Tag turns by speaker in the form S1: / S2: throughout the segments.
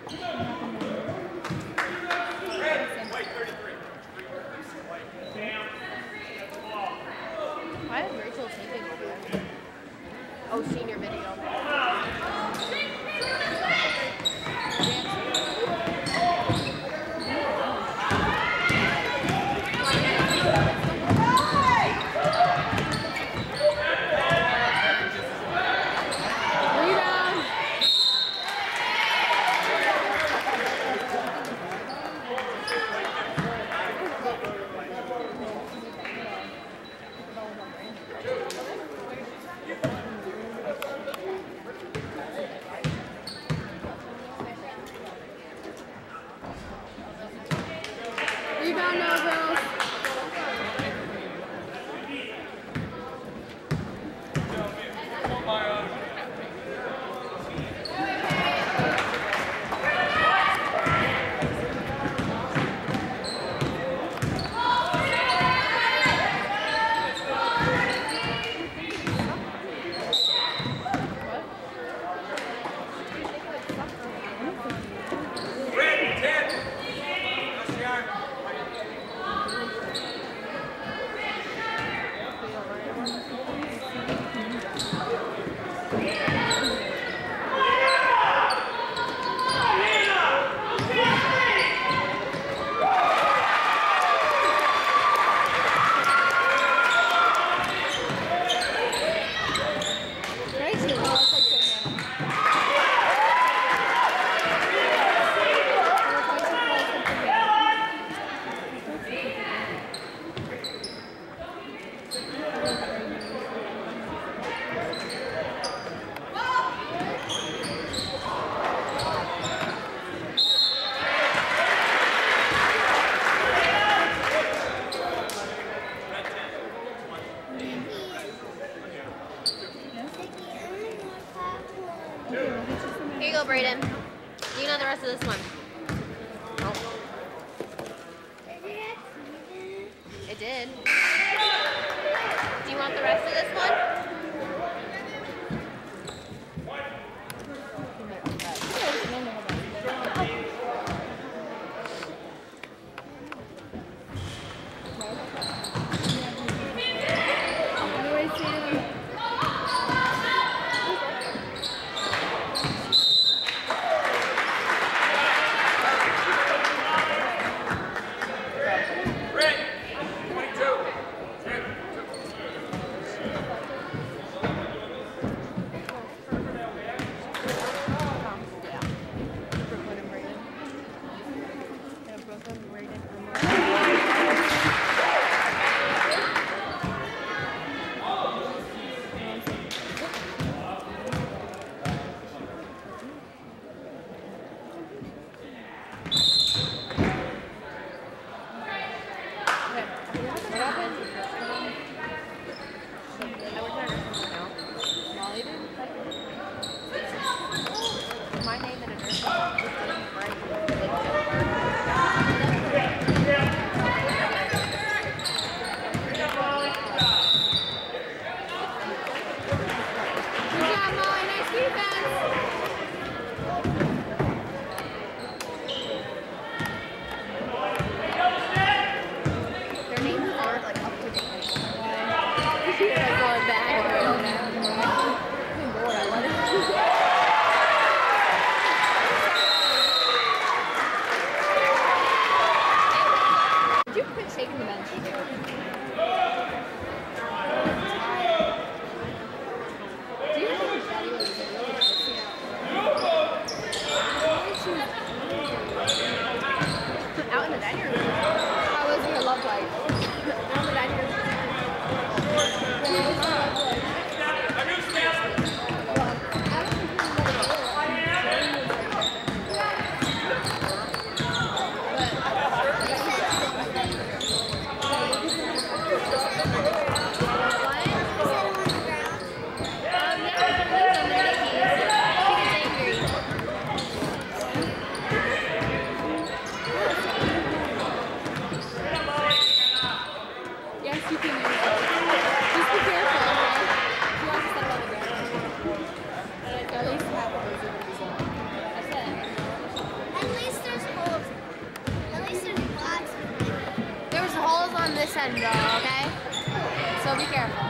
S1: Why is Rachel taking forever? Oh, senior video. Rebound now, girls. Here you go, Brayden. You know the rest of this one. Nope. It did. Do you want the rest of this one? 10, bro, okay? So be careful.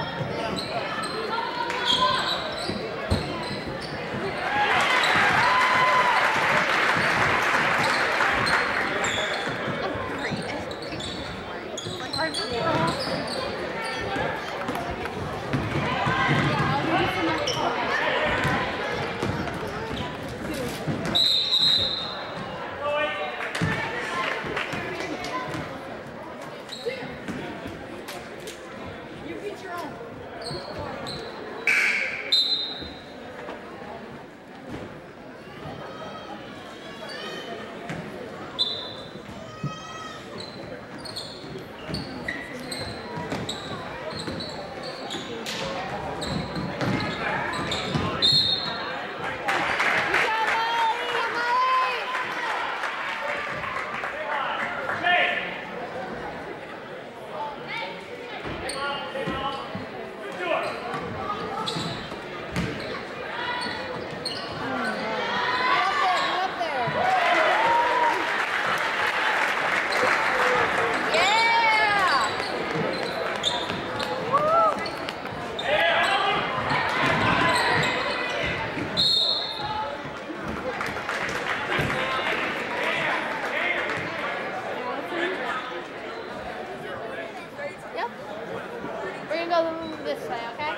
S1: This way, okay?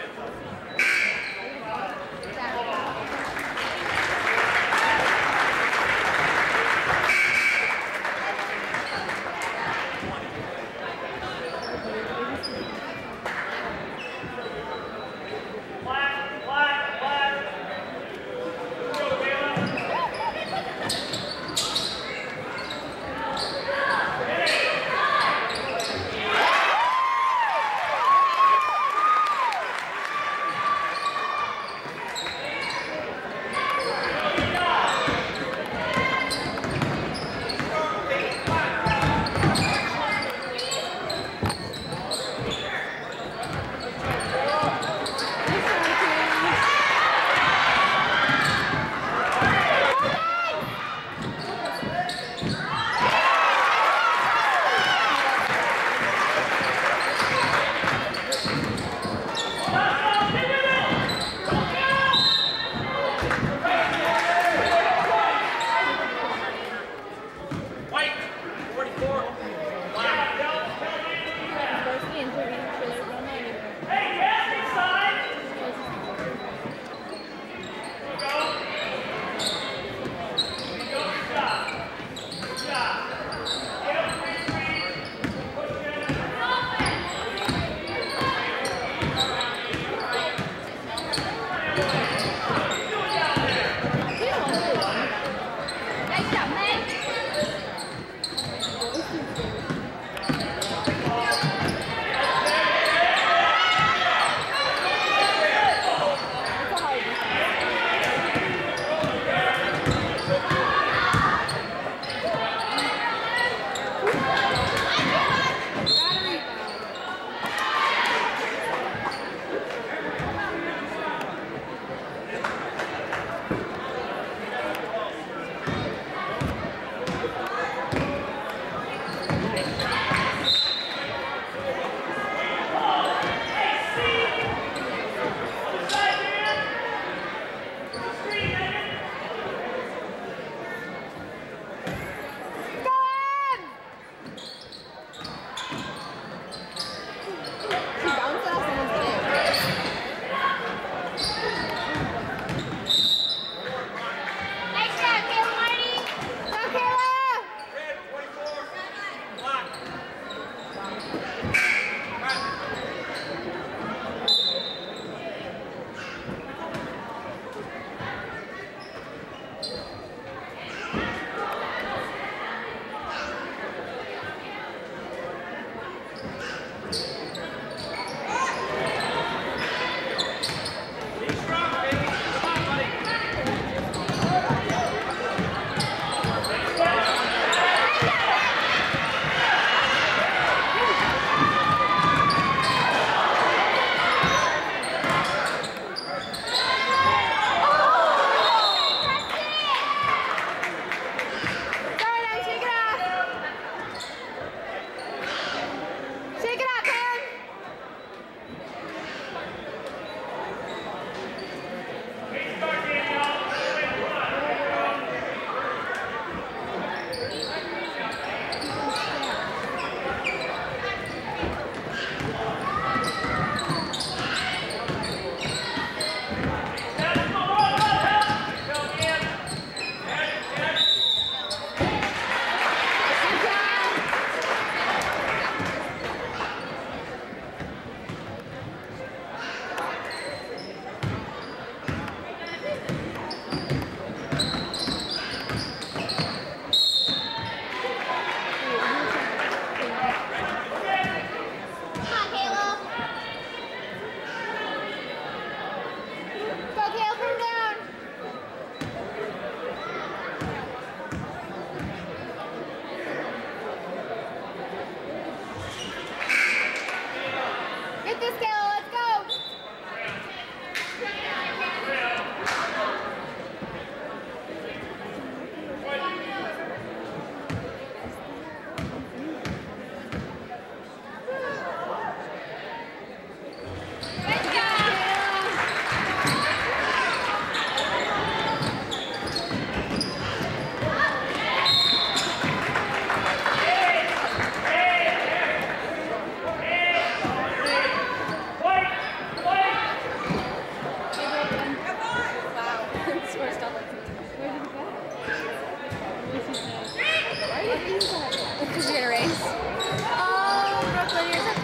S1: Why are you being so happy? Because you're gonna race. Oh, Brooklyn, you're such a...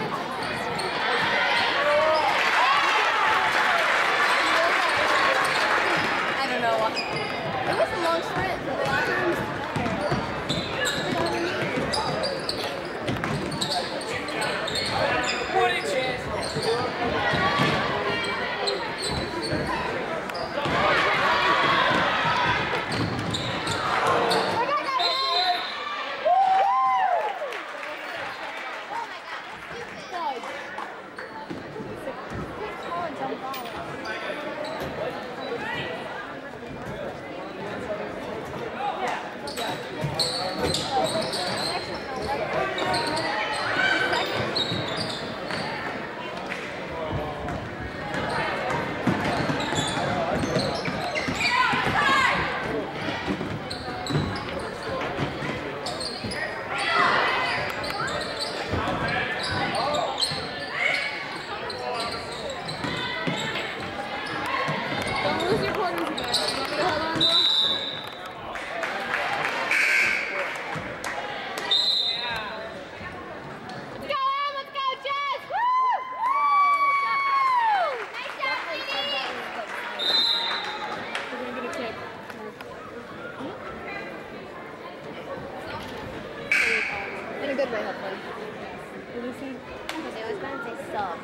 S1: I don't know. It was a long sprint. The last one was...
S2: What a chance!
S1: In a good way, hopefully. What do you think? Because they always gonna say stop.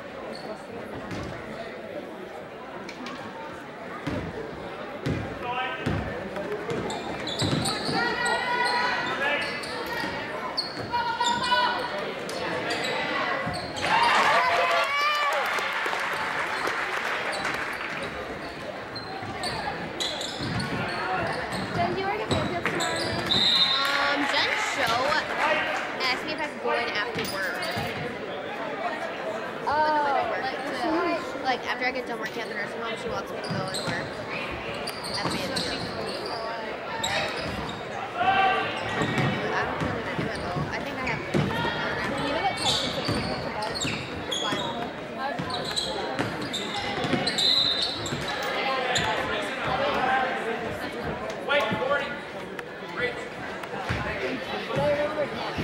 S1: Jen, do you work at Fairfield tomorrow night? Jen's show asked me if I could go in after work. Like after I get done working at the nursing home, she wants me to go and work at the manager. I don't really want to do it though. I think I have things going on after. You know that Tyson said he went to bed? Why?
S2: Wait, 40. Great.
S1: But I remember that.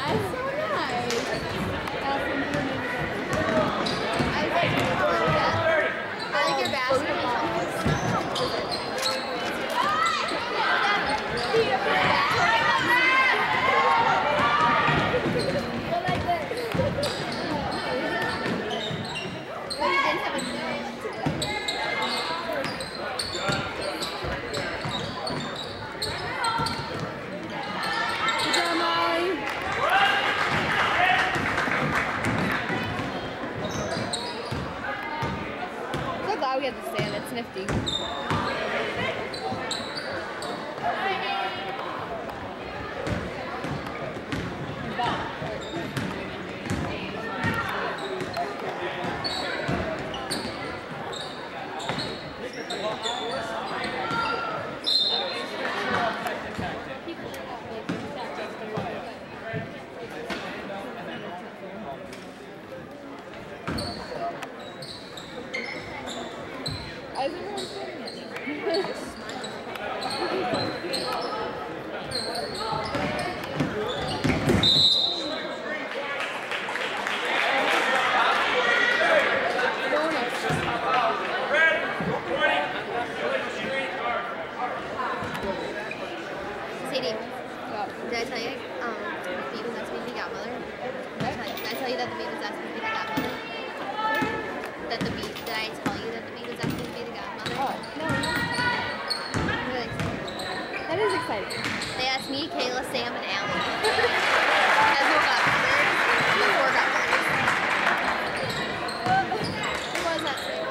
S1: That's so nice. I like it a little bit. I like your basketball. We have to stand. It's nifty. I was everyone staring at me.
S2: Sadie,
S1: did I tell you the bee was asking me to be godmother? Did I tell you that the bee was asking me to be godmother? Did I tell you that the bee was asking me to be the godmother?
S3: Oh, no.
S1: Really excited.
S3: That is exciting.
S1: They asked me, Kayla, Sam, and Allie. As more godmothers. The 4 godmothers. Who was that, Sam?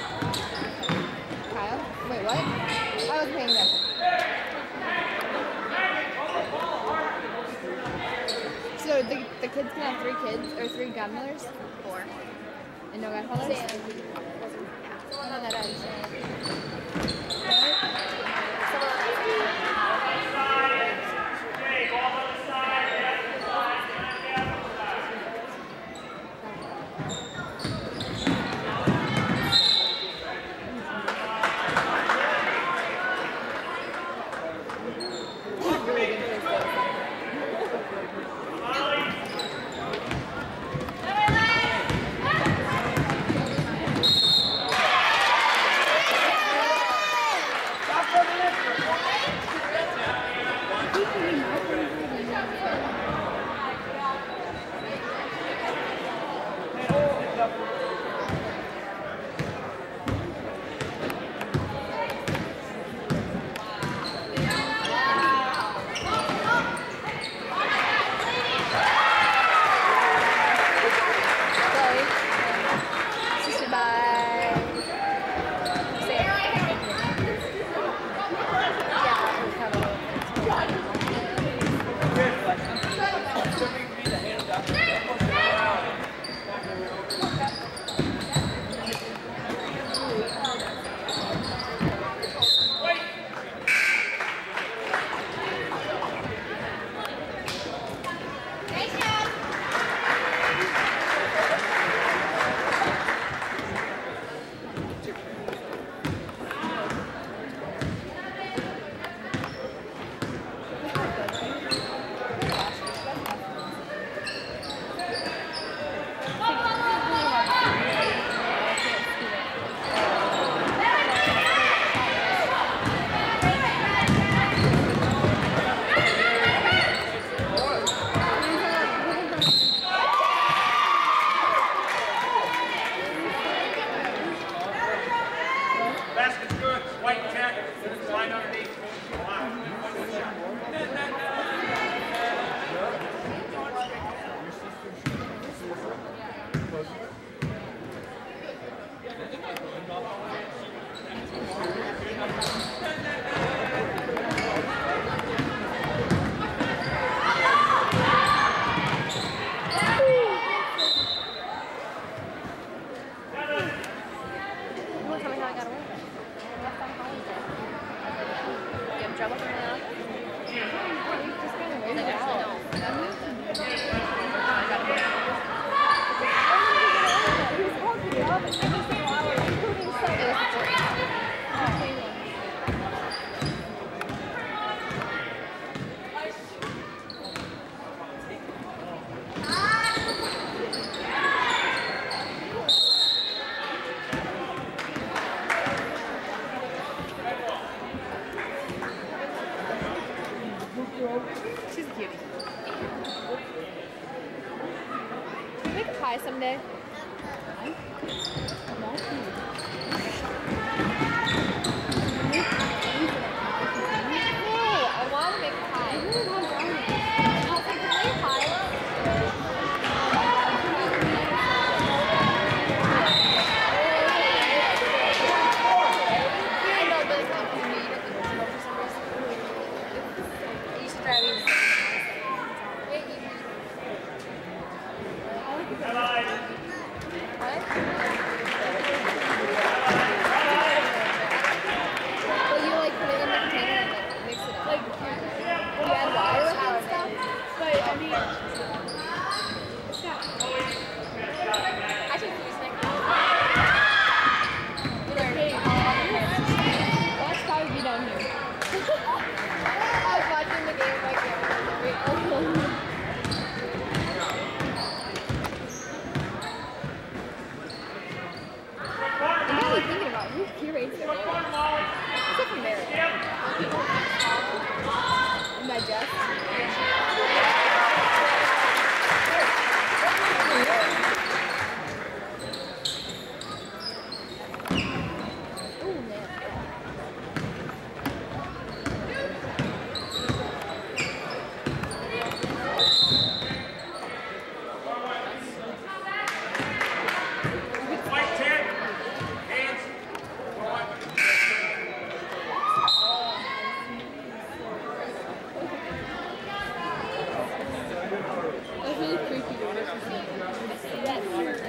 S3: Kyle? Wait, what? I wasn't paying attention. So the kids can have 3 kids, or 3 godmothers?
S1: 4.
S3: And no godfathers?
S1: Sam.
S3: How that ends. She's a cutie. Can we make a pie someday? No, I want to make a pie. I was like, can we make a pie? I know, but it's not for me. You should try these. What? Well, you like put it in the container and like mix it up. Like, you add water with it and stuff? But, I mean, it's not. I should use it. Watch how you down here. I was watching the game right there. I'm really thinking about who curates their videos. Except for America. And digest. Oh man.
S2: Fight 10. Hands. One.
S3: That's really creepy to watch. Yes.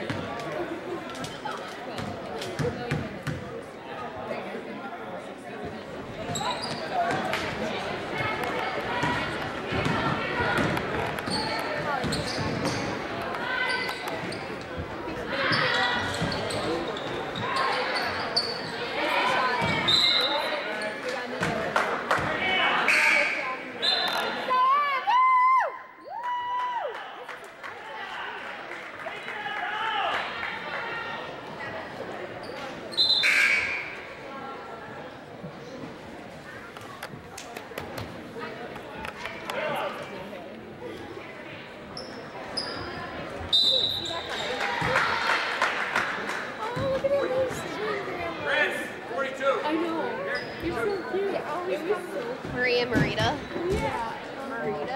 S2: Red. 42.
S3: I know. You're so cute.
S1: Maria Marita.
S3: Yeah. Marita.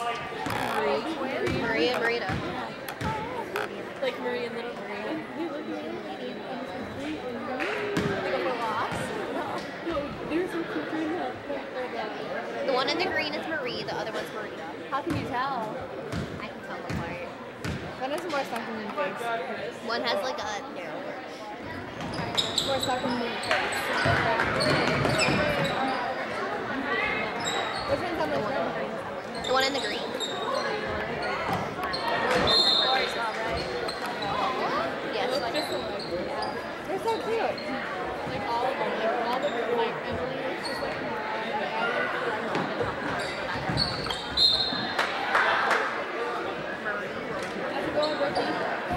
S1: Maria Marita.
S3: Like Marie and Little Maria. They look like they go for walks? No, they're so cute.
S1: The one in the green is Marie, the other one's Marita.
S3: How can you tell?
S1: I can tell them apart.
S3: One has more stuff in your face.
S1: One has like a narrower.
S3: More stuff in your face. Which one's on the red?
S1: The one in the green. Yes.
S3: They're so cute. Like all of them. Like all the like Emily is just like how's it going, Brookie?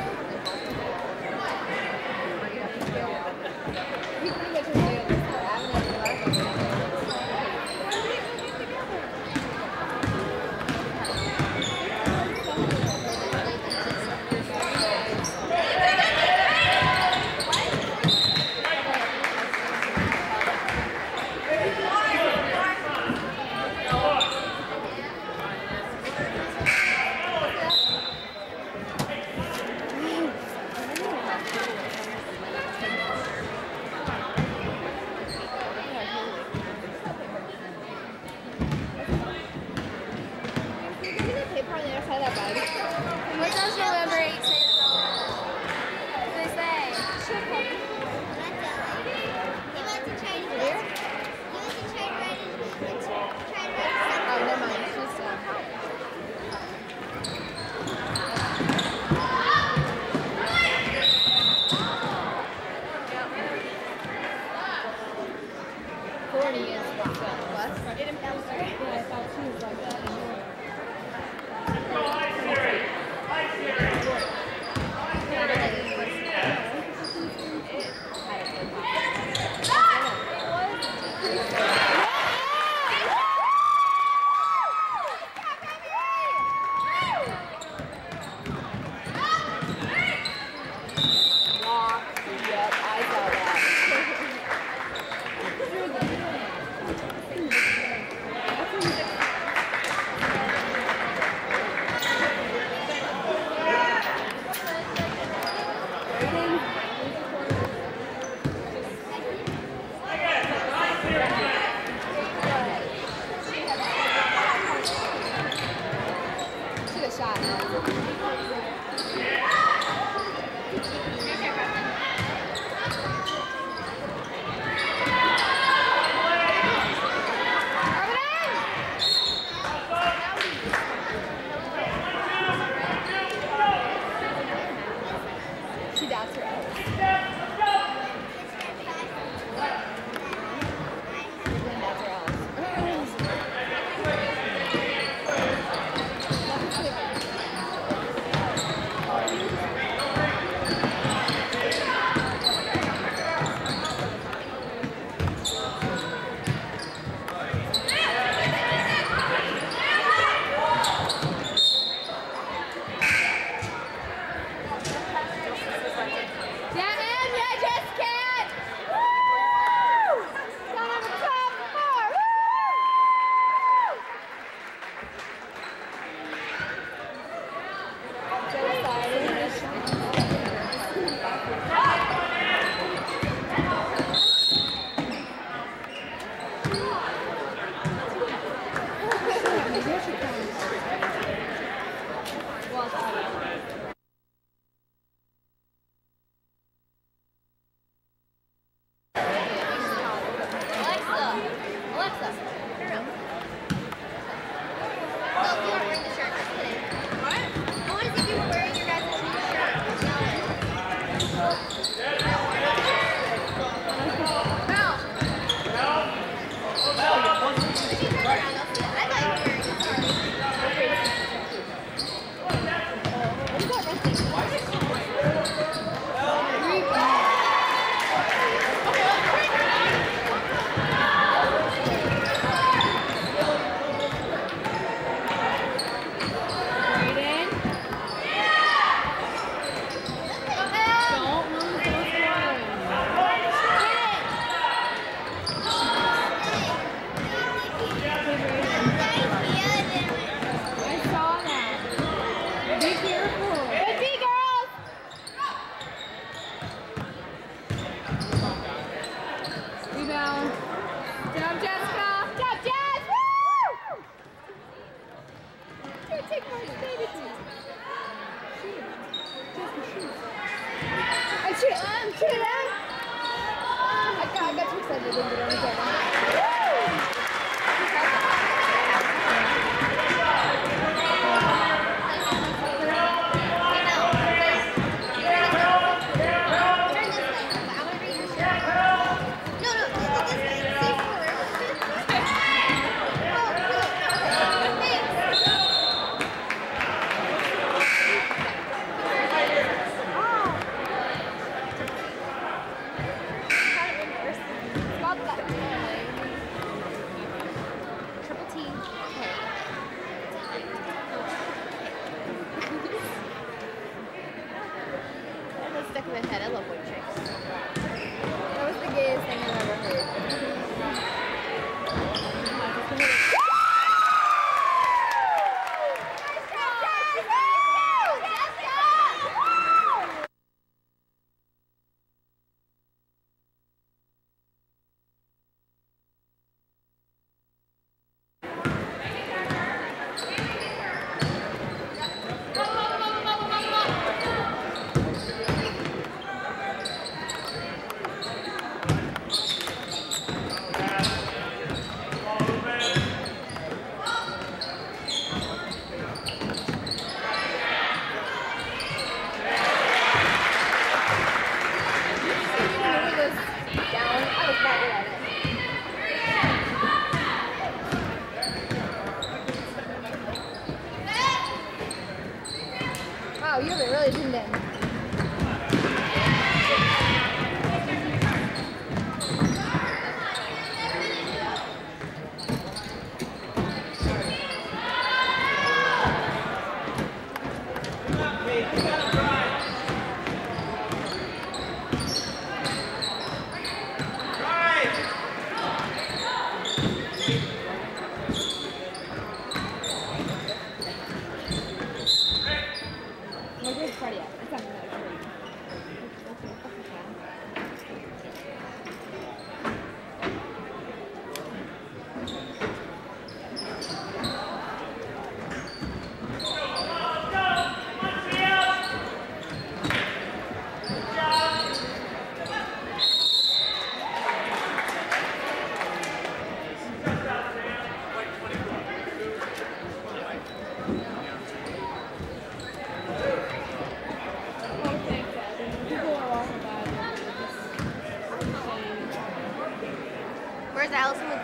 S3: We pretty much enjoy it. I haven't had the last one.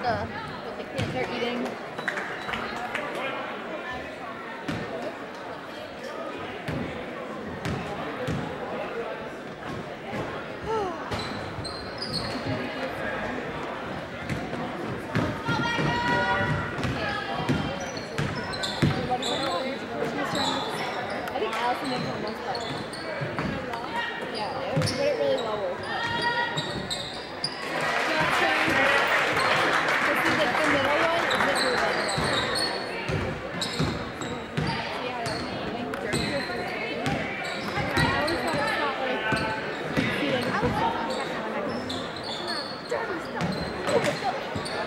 S1: what the kids
S3: They're eating. I think Allison makes it most better. Yeah, it would it really low. The middle one is the blue one. I always thought it's not like feeling dirty stuff.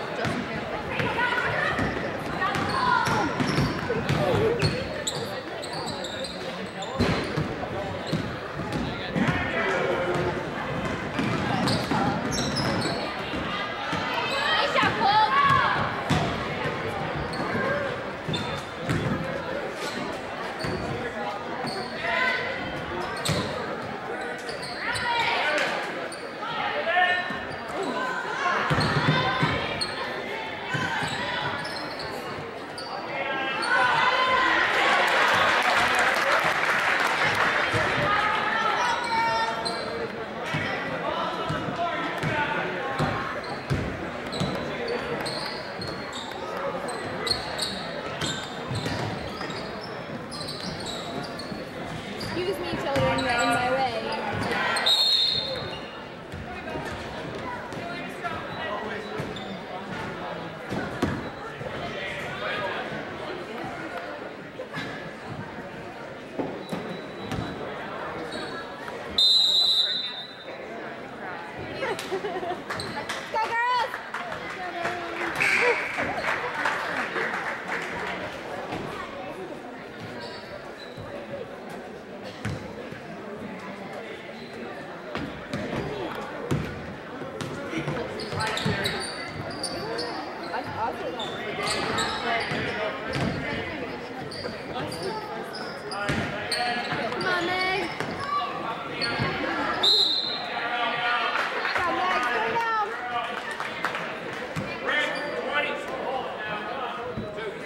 S3: Excuse me, children, you're in my way. Go, girls! Come on, Meg. Come, Meg, go down.
S2: Red, 20. Hold it now. Come on. 2.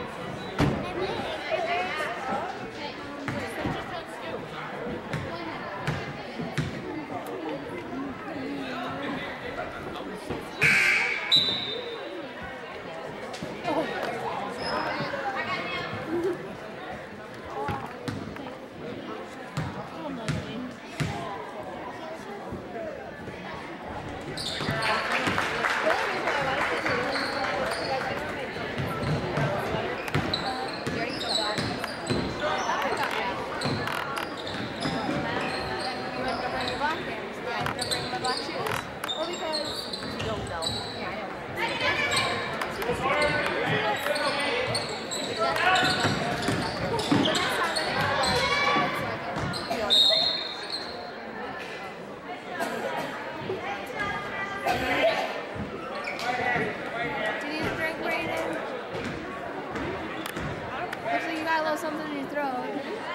S3: Something in your throat.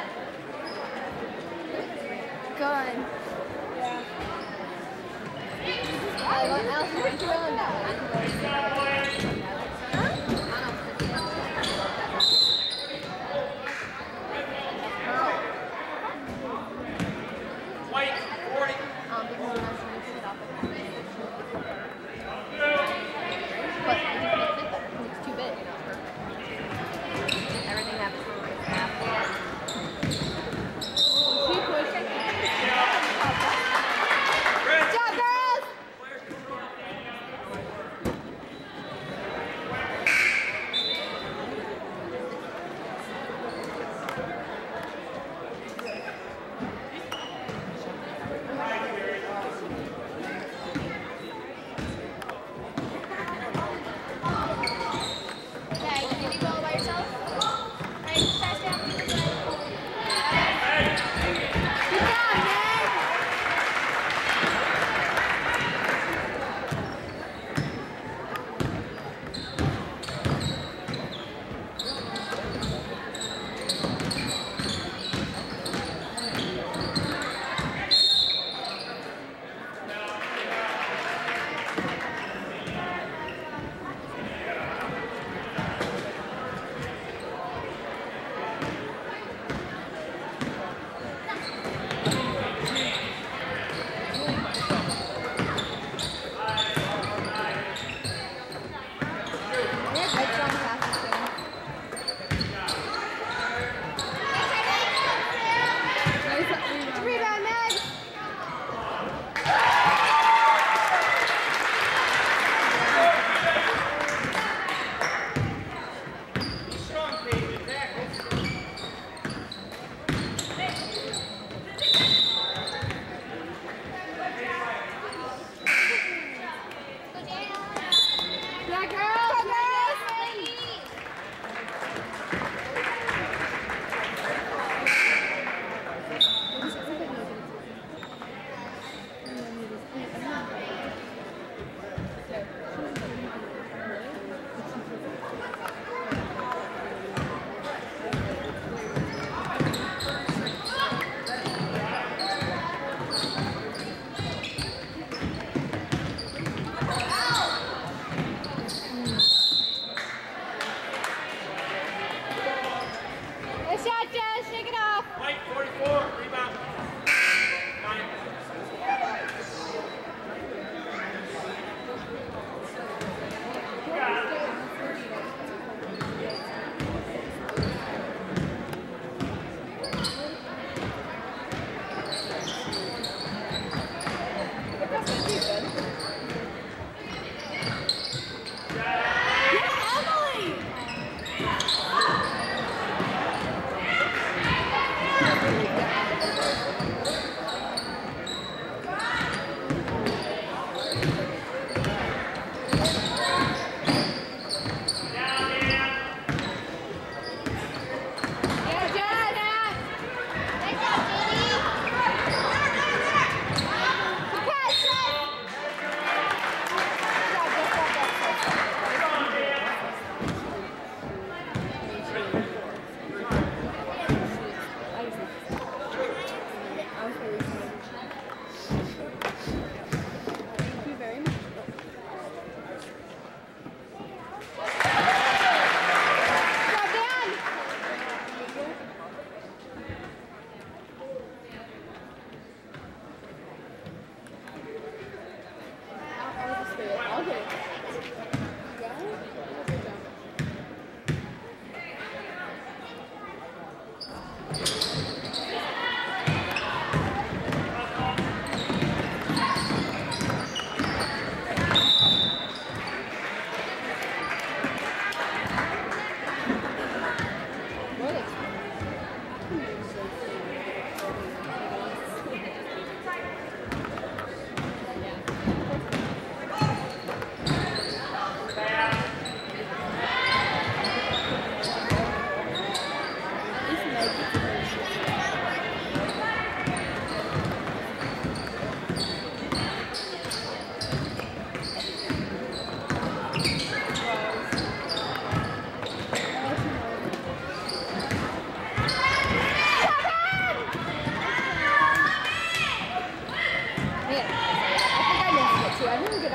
S3: Good. Yeah. What else are you throwing that
S2: White, 40.
S1: But it's too big. Everything happens.
S2: Red.
S3: Good job, girls!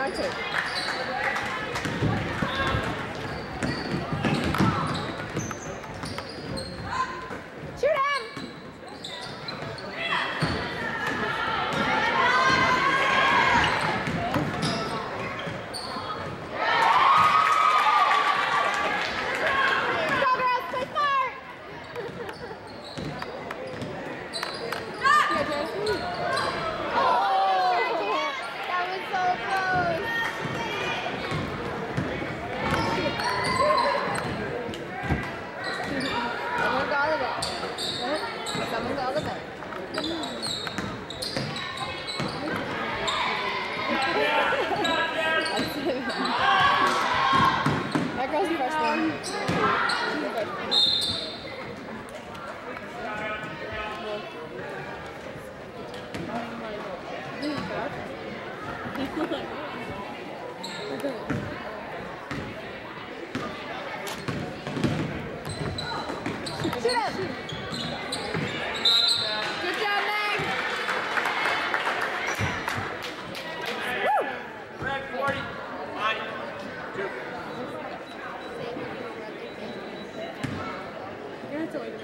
S3: want to. Shoot him! Go girls, play smart! Yeah, Jesse. Oh, that was so close. Someone got the ball. Someone got the ball. That girl's the freshman. Shoot him! Good job, Meg! Woo!
S2: Red 40. Body. 2.
S3: You're not telling me.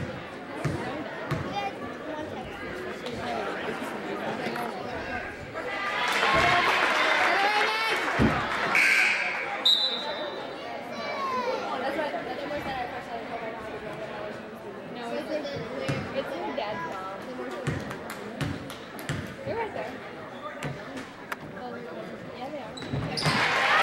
S3: It's your dad's mom. They're right there. Yeah, they are.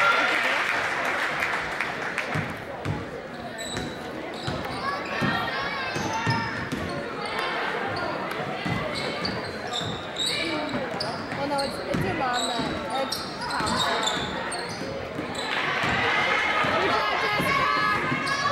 S3: Well, no, it's your mom that, it's Tom's mom. Good job, Jessica!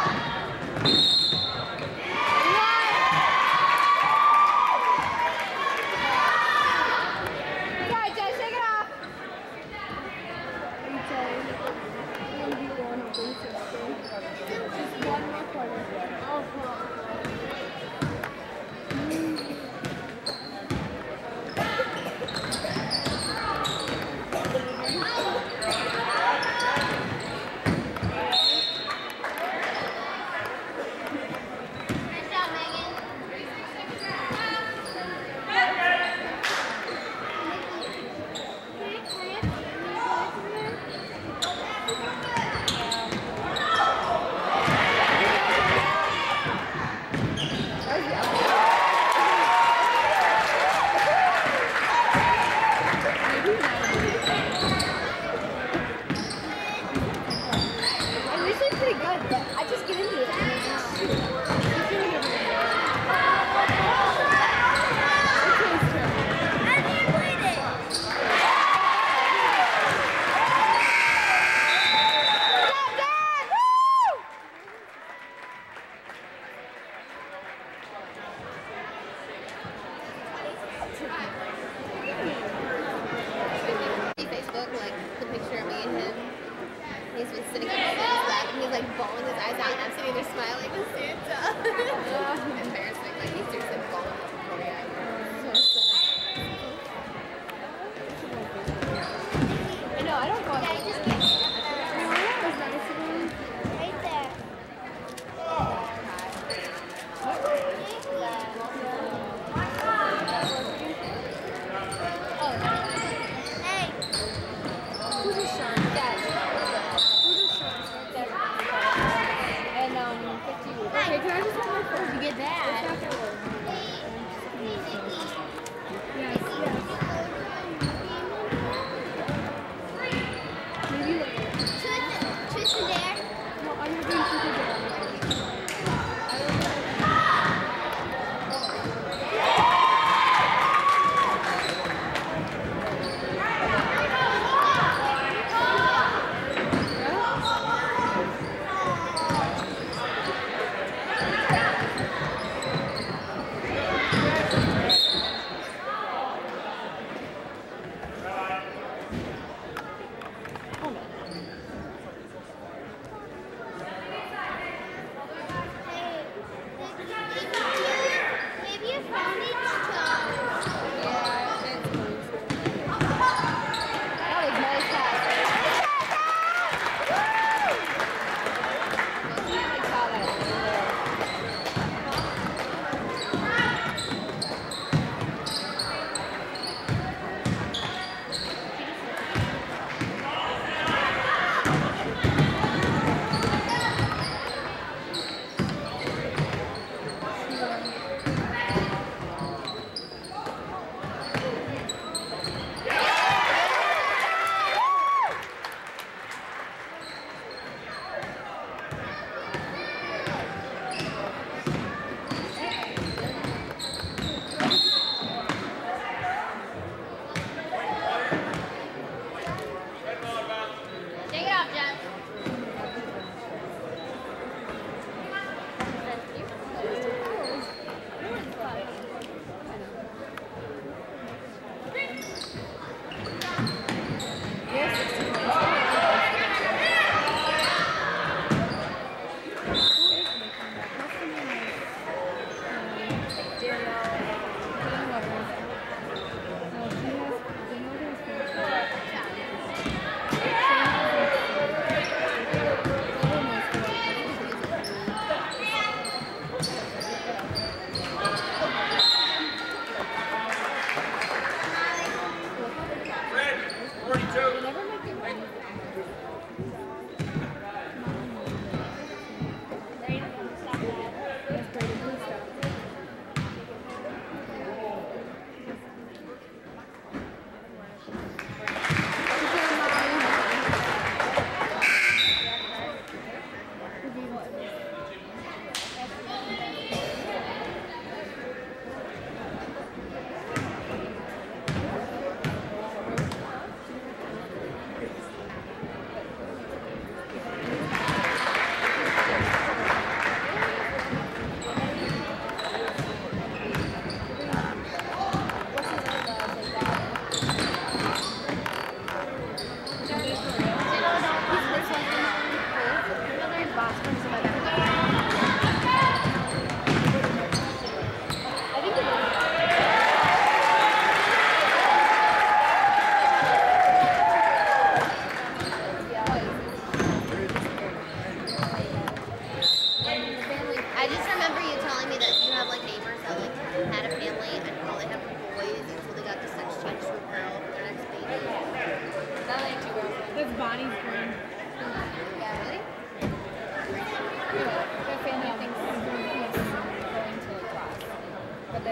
S1: Facebook, like the picture of me and him. He's been sitting on his lap and he's like bawling his eyes out and I'm sitting there smiling with Santa. Embarrassing. Like he's seriously bawling his poor eyes. So sad.
S3: I know, I don't go on
S1: Yeah, just
S3: Facebook. That was nice of him.
S1: right there. Hey.
S3: Who's a shark? Dad. Who's a shark? Dad. And 50. Okay, can I just have my phone?
S1: You get that?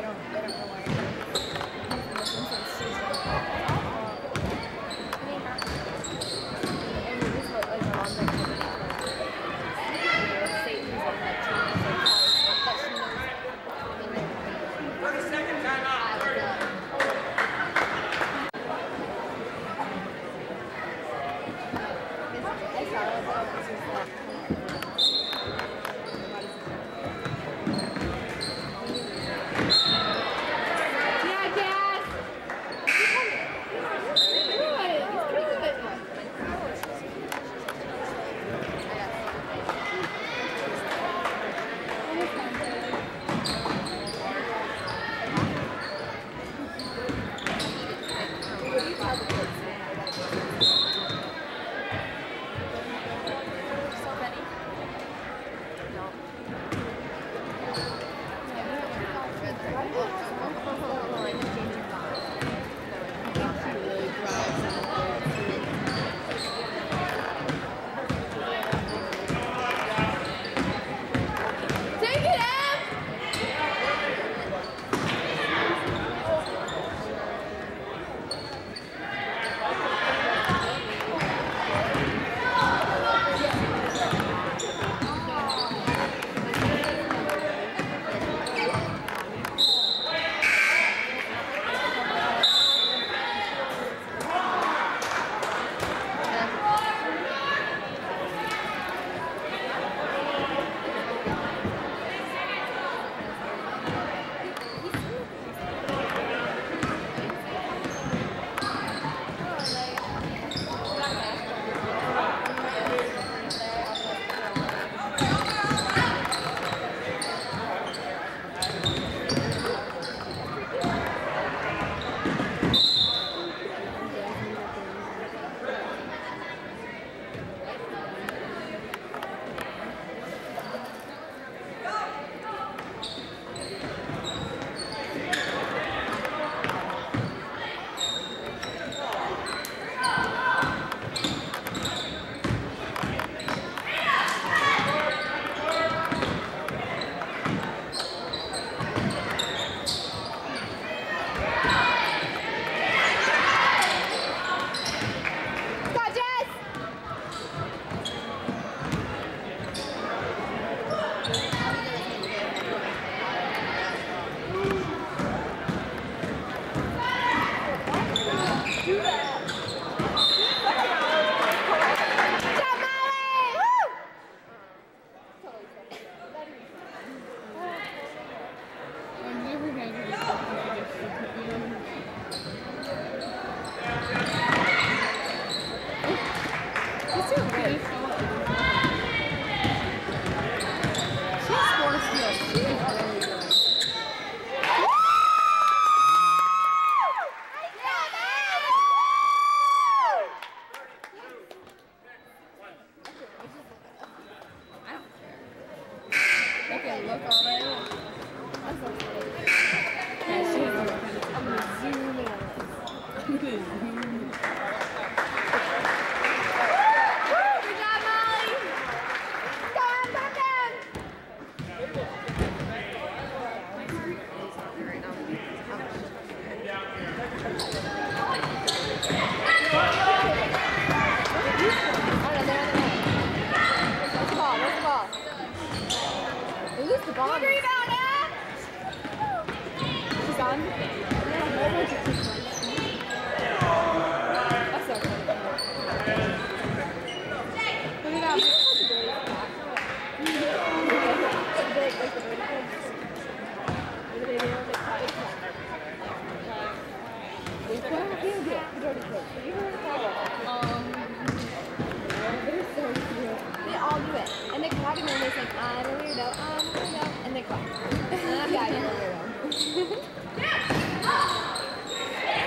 S3: Yeah, I didn't know.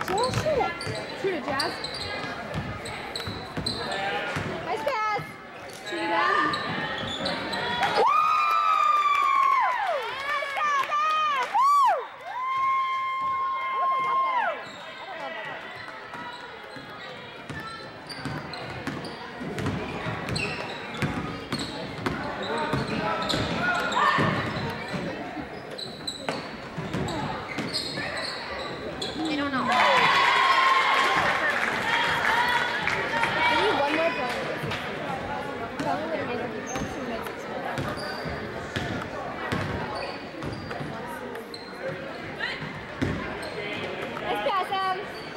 S3: Well, shoot it. Shoot it, Jazz. Nice pass. Shoot it down. Woo! Nice pass, man! Woo! I hope I got that. I don't know about that.
S1: They don't know.
S3: I need one more point. Tell me what it means if you don't shoot it. Nice pass, Em.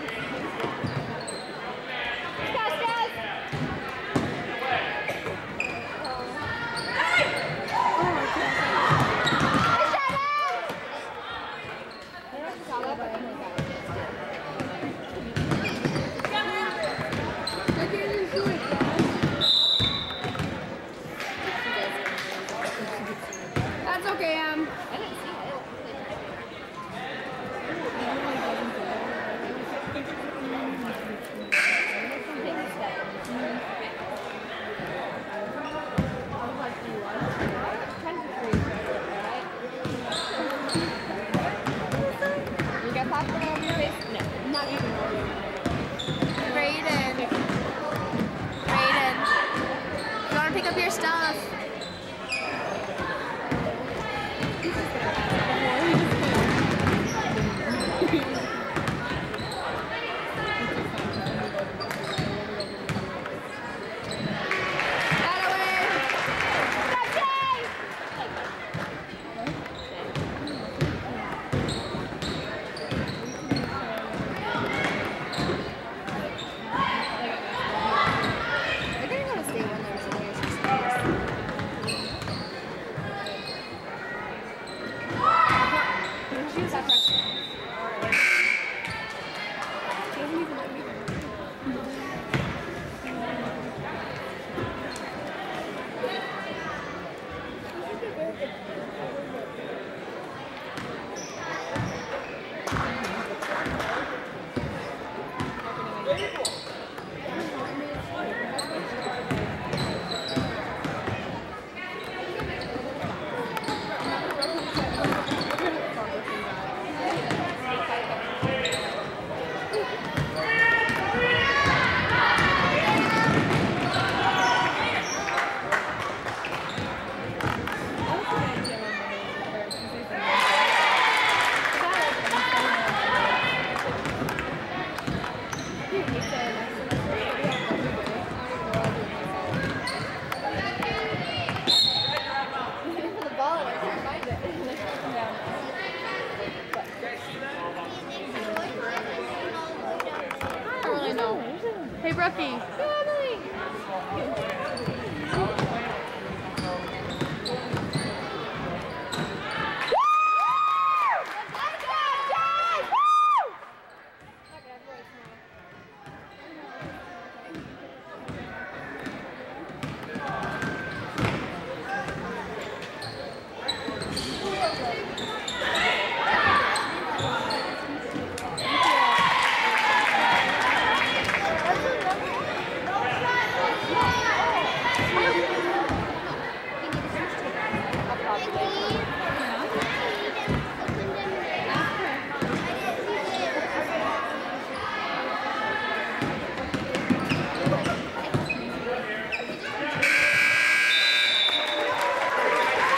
S3: Nice pass, Jazz. Nice shot, Em. I don't know if you saw that, but I think that. That's okay, Em.
S1: I didn't see it.
S3: You got popcorn over your face? No, not even.
S1: Brayden. Brayden. You want to pick up your stuff? They're going to go to state when they're seniors and seniors.
S3: She was that freshman. She doesn't even let me.
S1: I don't really know.
S3: Hey, Brookie.